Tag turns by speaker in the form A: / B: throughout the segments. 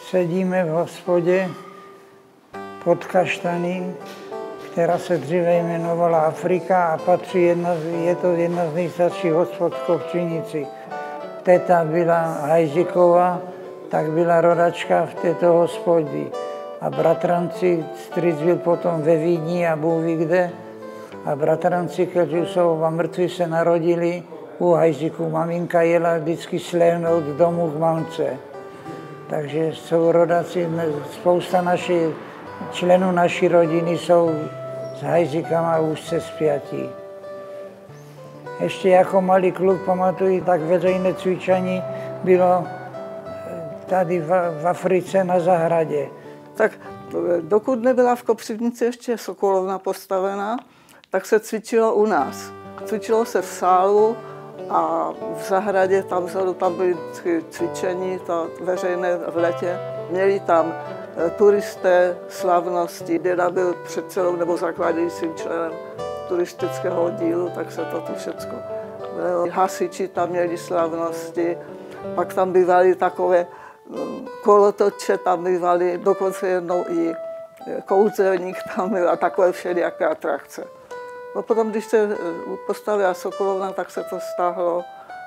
A: Sedíme v hospodě pod kaštany, která se dříve jmenovala Afrika a je to jedna z nejstarších hospod v Kopřivnici. Teta byla Hajziková, tak byla rodačka v této hospodě. A bratranci, strýc byl potom ve Vídni a Bůh ví kde. A bratranci, kteří jsou mrtví, se narodili u Hajziků. Maminka jela vždycky sléhnout domů k mamce. Takže jsou rodaci, spousta členů naší rodiny jsou s Hajzikama úzce spjatí. Ještě jako malý kluk pamatuju, tak veřejné cvičení bylo tady v Africe na zahradě.
B: Tak dokud nebyla v Kopřivnici ještě Sokolovna postavená, tak se cvičilo u nás. Cvičilo se v sálu a v zahradě, tam byly cvičení, to veřejné v letě. Měli tam turisté, slavnosti, děda byl předsedou nebo zakládajícím členem turistického oddílu, tak se to tu všecko. Hasiči tam měli slavnosti, pak tam bývaly takové kolotoče, tam bývaly, dokonce jednou i kouzelník tam byl a takové všelijaké atrakce. No potom, když se postavila Sokolovna, tak se to stáhlo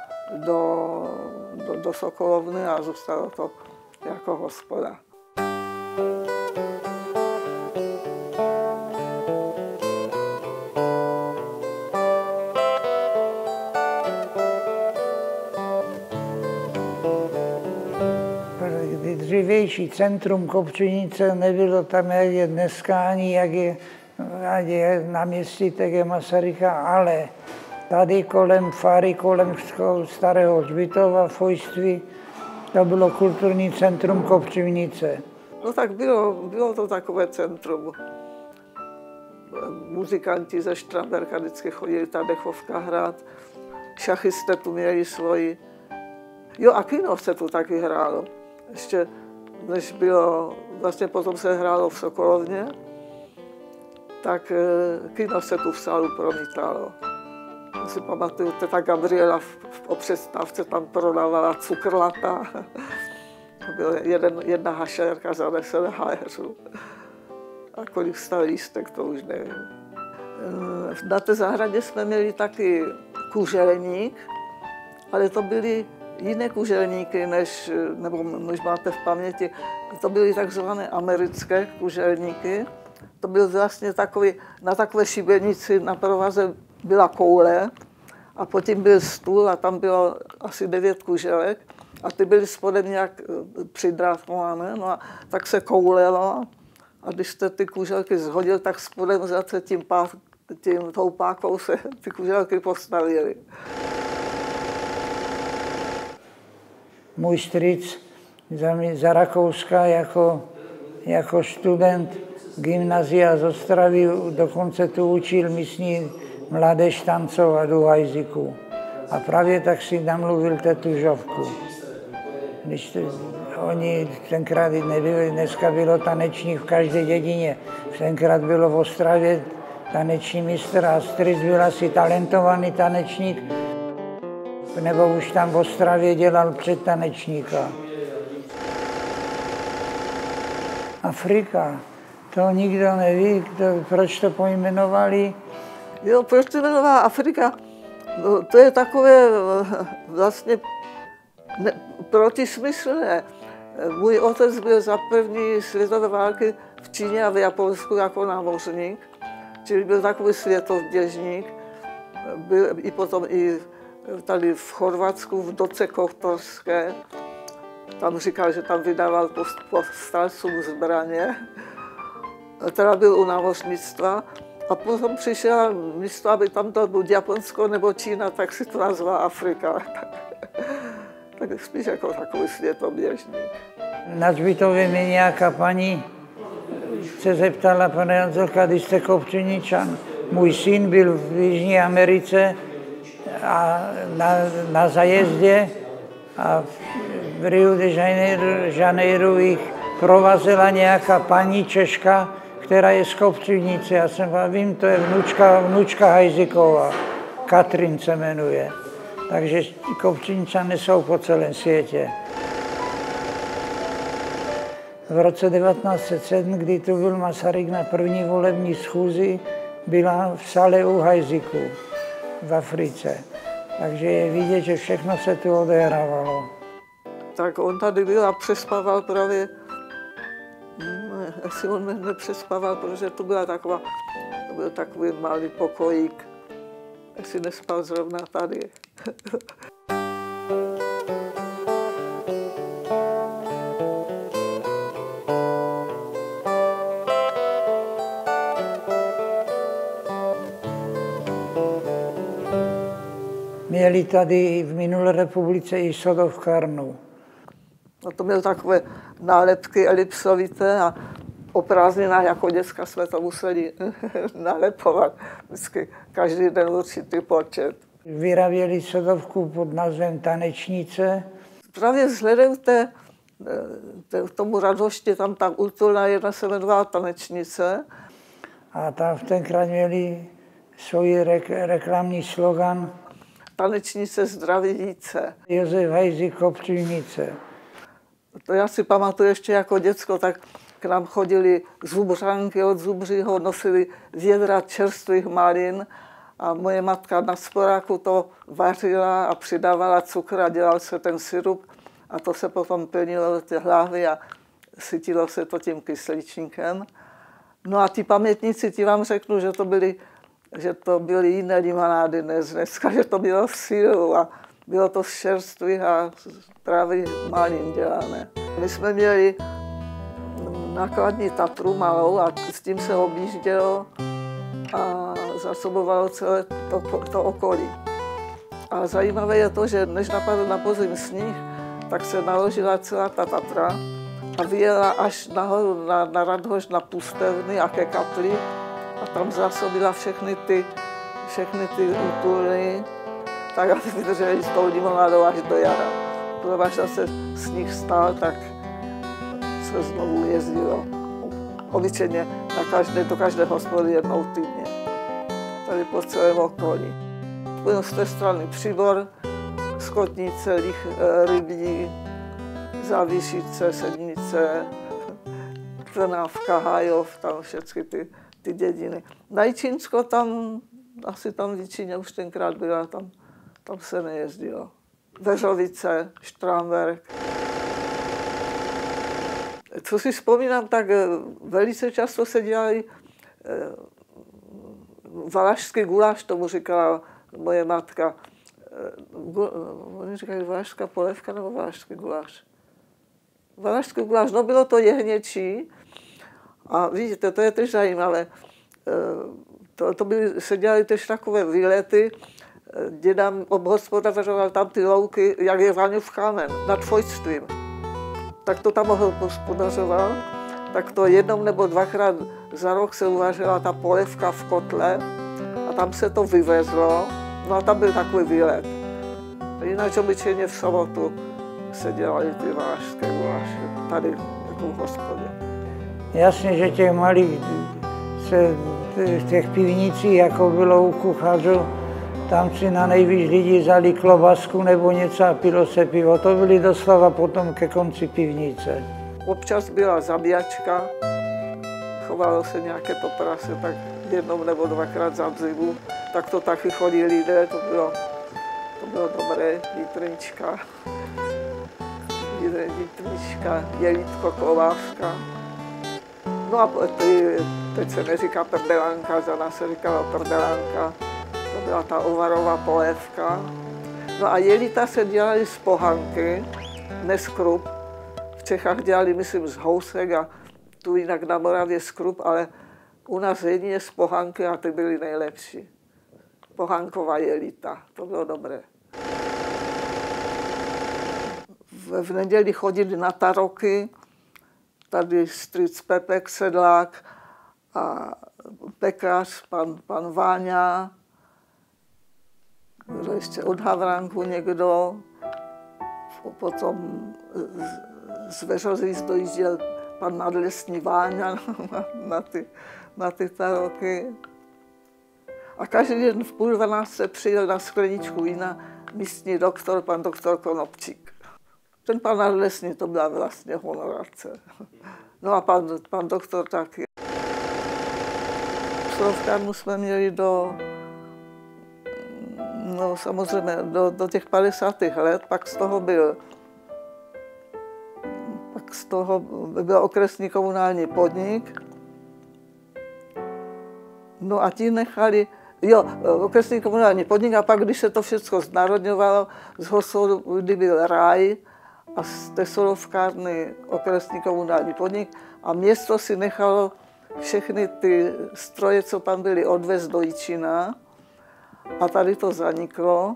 B: do Sokolovny a zůstalo to jako hospoda.
A: Dřívější centrum Kopřivnice nebylo tam, jak je dneska, ani jak je na městí T.G. Masaryka, ale tady kolem fary, kolem starého hřbitova, fojství, to bylo kulturní centrum Kopřivnice.
B: No tak bylo to takové centrum. Muzikanti ze Štramberka vždycky chodili ta dechovka hrát, šachisté tu měli svoji. Jo, a kino se tu taky hrálo. Ještě než bylo, vlastně potom se hrálo v Sokolovně, tak kino se tu v sálu promítalo. Já si pamatuju, teta Gabriela o přestávce tam prodávala cukrlata. To byla jedna hašerka za 10 hajerů. A kolik stal lístek, to už nevím. Na té zahradě jsme měli taky kuželník, ale to byly jiné kuželníky, nebo než máte v paměti. To byly takzvané americké kuželníky. To byl vlastně takový, na takové šibenici na provaze byla koule a potom byl stůl a tam bylo asi 9 kuželek a ty byly spodem nějak přidrátkované, no a tak se koulelo a když jste ty kuželky zhodil, tak spodem zase tou pákou se ty kuželky postavily.
A: Můj strýc za Rakouska jako student gymnázia z Ostravy dokonce tu učil místní mládež tancovat u Hajziků. A právě tak si namluvil tetu Žovku. Když oni tenkrát nebyli, dneska bylo tanečník v každé dědině. Tenkrát bylo v Ostravě taneční mistr a strýc byl asi talentovaný tanečník, nebo už tam v Ostravě dělal předtanečníka. Afrika, to nikdo neví, proč to pojmenovali.
B: Jo, proč to jmenovala Afrika? No, to je takové vlastně protismyslné. Můj otec byl za první světové války v Číně a v Japonsku jako námořník, čili byl takový světovděžník. Byl i potom i tady v Chorvatsku, v Doce Kotorské. Tam říkal, že tam vydával povstalcům zbraně. Teda byl u námořnictva. A potom přišel místo, aby tam to buď Japonsko nebo Čína, tak si to nazval Afrika. Tak spíš jako takový světoběžník.
A: Na hřbitově mi nějaká paní se zeptala, pane Janzelka, když jste Kopřivničan. Můj syn byl v Jižní Americe a na zajezdě a v Rio de Janeiro jich provazela nějaká paní Češka, která je z Kopřivnice. Já jsem vím, to je vnučka Hajziková, Katrin se jmenuje. Takže Kopřivničané jsou po celém světě. v roce 1907, kdy tu byl Masaryk na první volební schůzi, byla v sále u Hajziku v Africe. Takže je vidět, že všechno se tu odehrávalo.
B: Tak on tady byl a přespával právě, asi on nepřespával, protože to byl takový malý pokojík. Asi nespal zrovna tady.
A: Měli tady v minulé republice i sodovkárnu.
B: No to měl takové nálepky elipsovité a o prázdninách jako děcka jsme to museli nalepovat. Vždycky každý den určitý počet.
A: Vyráběli sodovku pod názvem Tanečnice.
B: Právě vzhledem k tomu radosti, tam ta útulná jedna se jmenovala Tanečnice.
A: A tam v tenkrát měli svůj reklamní slogan
B: Tanečnice zdraví více.
A: Josef Hajzik Kopřivnice.
B: To já si pamatuju ještě jako děcko, tak k nám chodili zubřanky od Zubřího, nosili vědra čerstvých malin a moje matka na sporáku to vařila a přidávala cukr a dělal se ten syrup a to se potom plnilo do té hlavy a sytilo se to tím kysličníkem. No a ti pamětníci, ti vám řeknu, že to byly jiné limonády než dneska, že to bylo v sílu a bylo to z čerstvých a právě malin dělané. My jsme měli nákladní Tatru malou a s tím se objíždělo a zásobovalo celé to okolí. A zajímavé je to, že než napadl na podzim sníh, tak se naložila celá ta Tatra a vyjela až nahoru na Radhoš, na Pustevny a ke kapli a tam zásobila všechny ty útulny, tak aby vydrželi s tou limonádou až do jara. Protože až zase sníh stál, tak se znovu jezdilo. Obyčejně do každé hospody jednou týdně. Tady po celém okolí. Byl z té strany Přibor, Skotnice, Rybí, Závišice, Sednice, Trnávka, Hajov, tam všechny ty dědiny. Na Jičínsko tam v Jičíně už tenkrát byla, tam se nejezdilo. Veřovice, Štramberk. Co si vzpomínám, tak velice často se dělali valašský guláš, tomu říkala moje matka. Oni říkají valašská polévka nebo valašský guláš? Valašský guláš, no bylo to jehněčí. A vidíte, to je tež zajímavé. Se dělaly tež takové výlety. Děda obhospodařoval tam ty louky, jak je Vaňův kámen, nad Fojstvím. Tak to tam obhospodařoval. Tak to jednou nebo dvakrát za rok se uvařila ta polévka v kotle a tam se to vyvezlo. No a tam byl takový výlet. Jinak obyčejně v sobotu se dělaly ty valašské guláše, tady jako v hospodě.
A: Jasně, že těch malých, v těch pivnicích, jako bylo u kuchařů, tam si na nejvíc lidi vzali klobasku nebo něco a pilo se pivo. To byly doslova potom ke konci pivnice.
B: Občas byla zabíjačka, chovalo se nějaké to prase, tak jednou nebo dvakrát za zimu, tak to taky chodí lidé, to bylo dobré, vítryčka, jelítko, kovářka. No a teď se neříká prdelánka, za nás se říkala prdelánka, to byla ta ovarová polévka. No a jelita se dělaly z pohanky, ne z krup. V Čechách dělali, myslím, z housek a tu jinak na Moravě z krup, ale u nás jedině z pohanky a ty byly nejlepší. Pohanková jelita, to bylo dobré. V neděli chodili na taroky, tady strýc Pepek Sedlák a pekař, pan Váňa, byl ještě od Havránku někdo, potom z Veřovic dojížděl pan nadlesní Váňa na ty taroky. A každý den v 11:30 přijel na skleničku vína místní doktor, pan doktor Konopčík. Ten pan Nadlesný, to byla vlastně honorace. No a pan doktor taky. Solovkárnu jsme měli samozřejmě do těch 50. let, pak z toho byl okresní komunální podnik. No a ti nechali, okresní komunální podnik a pak, když se to všechno znárodňovalo, z hospodu byl ráj a z té solovkárny okresní komunální podnik a město si nechalo všechny ty stroje, co tam byly, odvést do Jičína a tady to zaniklo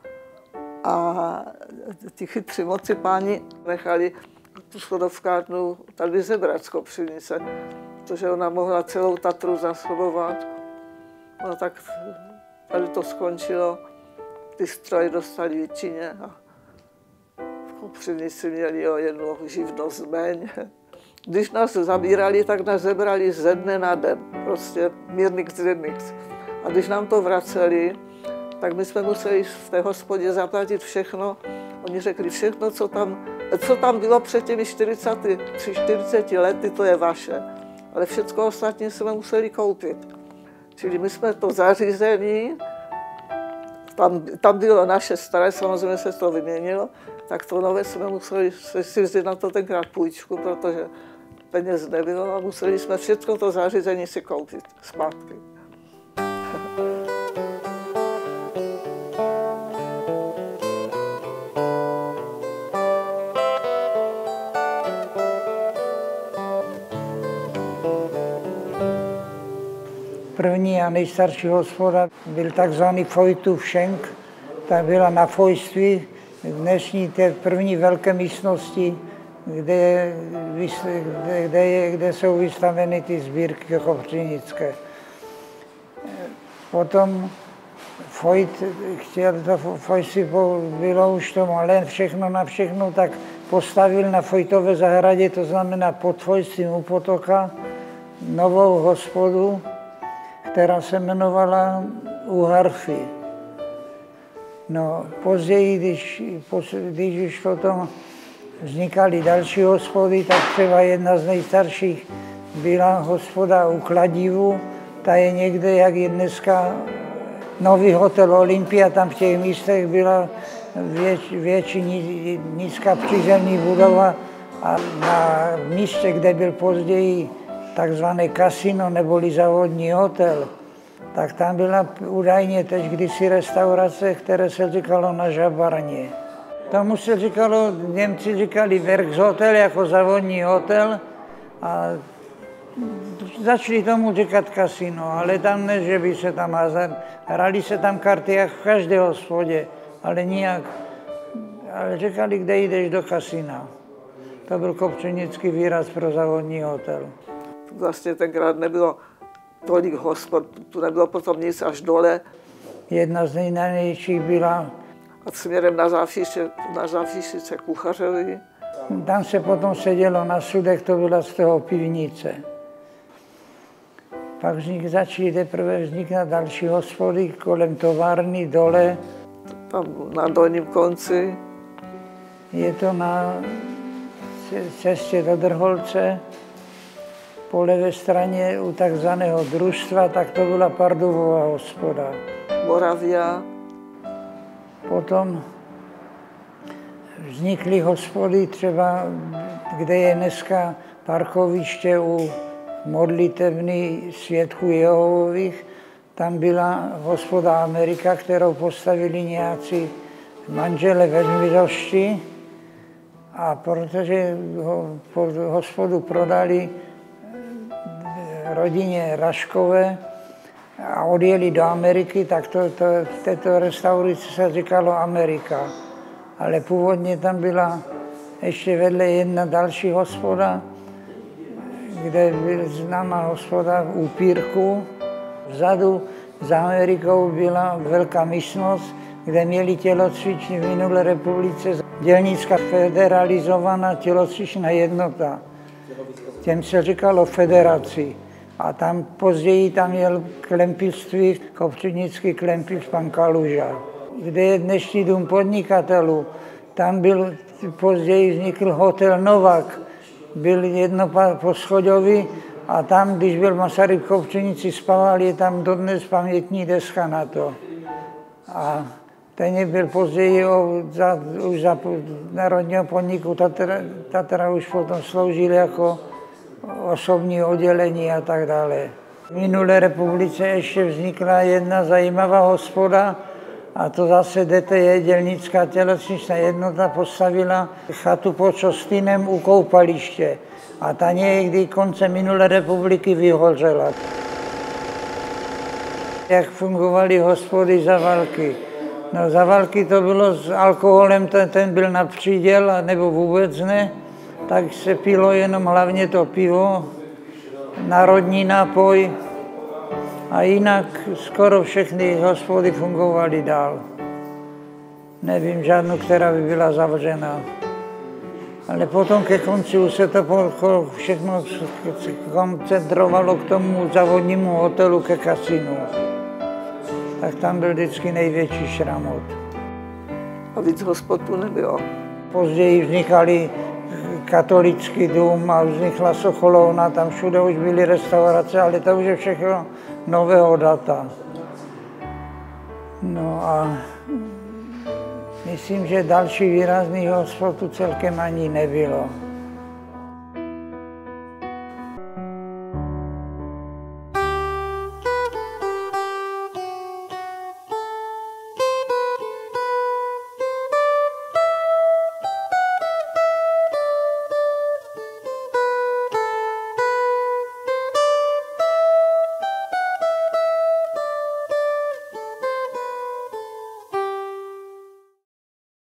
B: a ti chytří moci páni nechali tu solovkárnu tady zebrat z Kopřivnice, protože ona mohla celou Tatru zásobovat. No tak tady to skončilo, ty stroje dostali v Jičíně a v Kopřivnici měli jednu živnost méně. Když nás zabírali, tak nás zebrali ze dne na den, prostě mírnix. A když nám to vraceli, tak my jsme museli v té hospodě zaplatit všechno. Oni řekli, všechno, co tam bylo před těmi 40 lety, to je vaše. Ale všechno ostatní jsme museli koupit. Čili my jsme to zařízení, tam bylo naše staré, samozřejmě se to vyměnilo, tak to nové jsme museli si vzít na to tenkrát půjčku, protože peněz nebylo a museli jsme všechno to zařízení si koupit zpátky.
A: První a nejstarší hospoda byl takzvaný Fojtův šenk, ta byla na Fojství, dnešní té první velké místnosti, kde jsou vystaveny ty sbírky kopřivnické. Potom Fojt chtěl, to Fojství bylo už tomu, ale všechno na všechno, tak postavil na Fojtové zahradě, to znamená pod Fojstvím u potoka, novou hospodu, která se jmenovala U harfy. No, později, když už potom vznikaly další hospody, tak třeba jedna z nejstarších byla hospoda U kladivu. Ta je někde, jak je dneska nový hotel Olympia, tam v těch místech byla větší nízká přízemní budova a na místě, kde byl později takzvané kasino neboli závodní hotel, tak tam byla údajně teď kdysi restaurace, které se říkalo Na Žabarně. Tomu se říkalo, Němci říkali Werkshotel jako závodní hotel a začali tomu říkat kasino, ale tam ne, že by se tam hrali se tam karty jak v každé hospodě, ale nijak, ale říkali, kde jdeš do kasina. To byl kopřivnický výraz pro závodní hotel.
B: Vlastně tenkrát nebylo tolik hospod, tu nebylo potom nic až dole.
A: Jedna z nejnámějších byla
B: a směrem na Záfišice Kuchařovi.
A: Tam se potom sedělo na sudech, to byla z toho pivnice. Pak začaly teprve vznikat další hospody kolem továrny dole.
B: Tam na dolním konci.
A: Je to na cestě do Drholce. Po levé straně u takzvaného družstva, tak to byla Pardubová hospoda.
B: Moravia.
A: Potom vznikly hospody třeba, kde je dneska parkoviště u modlitevny Svědků Jehovových. Tam byla hospoda Amerika, kterou postavili nějací manžele Vezmirošti. A protože hospodu prodali rodině Raškové a odjeli do Ameriky, tak této restauraci se říkalo Amerika. Ale původně tam byla ještě vedle jedna další hospoda, kde byla známá hospoda U Pírku. Vzadu za Amerikou byla velká místnost, kde měli tělocvičny v minulé republice dělnická federalizovaná tělocvičná jednota. Těm se říkalo federaci. A tam později tam jel klempilství, kopřivnický klempilc pan Kaluža. Kde je dnešní dům podnikatelů, tam byl později vznikl hotel Novak. Byl jednoposchodový a tam, když byl Masarykov v Činici spával, je tam dodnes pamětní deska na to. A ten byl později už za národního podniku Tatra už potom sloužil jako osobní oddělení a tak dále. V minulé republice ještě vznikla jedna zajímavá hospoda, a to zase DTJ, dělnická tělocničná jednota, postavila chatu pod Čostýnem u koupaliště. A ta někdy koncem minulé republiky vyhořela. Jak fungovaly hospody za války? No za války to bylo s alkoholem, ten byl na příděl, nebo vůbec ne. Tak se pilo jenom hlavně to pivo, národní nápoj. A jinak skoro všechny hospody fungovaly dál. Nevím žádnou, která by byla zavřená. Ale potom ke konci už se to všechno koncentrovalo k tomu závodnímu hotelu, ke kasinu. Tak tam byl vždycky největší šramot.
B: A víc hospod tu nebylo?
A: Později vznikaly katolický dům a vznikla Sokolovna, tam všude už byly restaurace, ale to už je všechno nového data. No a myslím, že další výrazný hospod tu celkem ani nebylo.